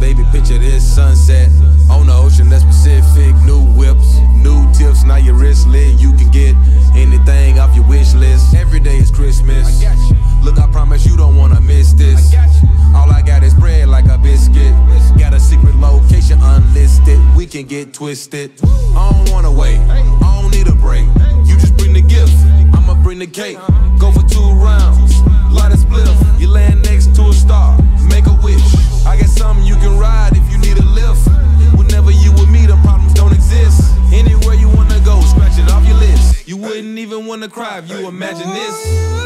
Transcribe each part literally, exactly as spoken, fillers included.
Baby, picture this sunset on the ocean that's Pacific. New whips, new tiffs, now your wrist lit. You can get anything off your wish list. Every day is Christmas. I got you. Look, I promise you don't wanna miss this. I got you. All I got is bread like a biscuit. Got a secret location, unlisted. We can get twisted. I don't wanna wait, I don't need a break. You just bring the gift, I'ma bring the cake. Go for two rounds, light a spliff. You land next to a star, make a wish. I got something you can ride if you need a lift. Whenever you with me, the problems don't exist. Anywhere you wanna go, scratch it off your list. You wouldn't even wanna cry if you imagine this.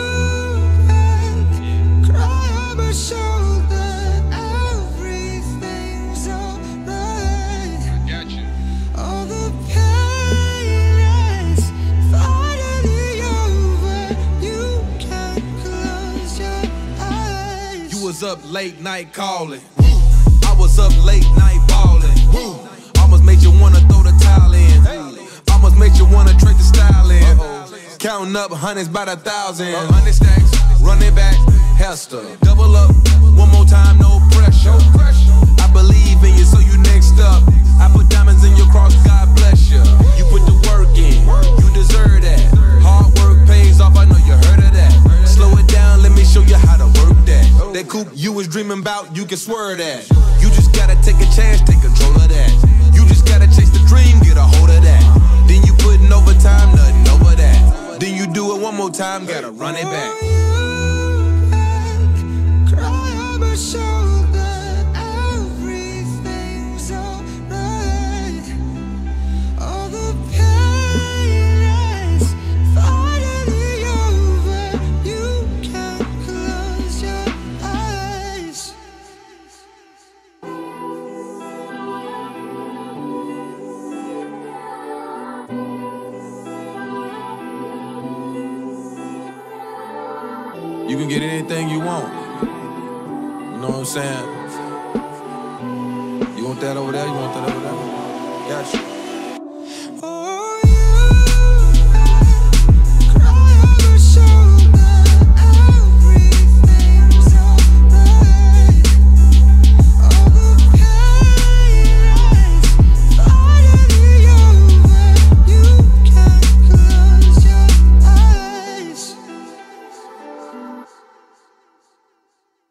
Cry on my shoulder, everything's alright. I got you. All the pain is finally over. You can close your eyes. You was up late night calling, I was up late night balling. Almost made you wanna throw the towel in. Almost made you wanna trade the style in. Counting up hundreds by the thousand. Hundred stacks, run it back, Hester. Double up, one more time, no pressure. I believe in you, so you next up. I put diamonds in your cross, God bless you. You put the work in, you deserve that. Hard work pays off, I know you heard of that. Slow it down, let me show you how to work that. That coupe you was dreaming about, you can swerve that. You just gotta take a chance, take control of that. You just gotta chase the dream, get a hold of that. Then you putting overtime, nothing over that. Then you do it one more time, gotta run it back. Cry on my shoulder, everything's alright. All the pain is finally over. You can close your eyes. You can get anything you want. You know what I'm saying? You want that over there? You want that over there? Got you.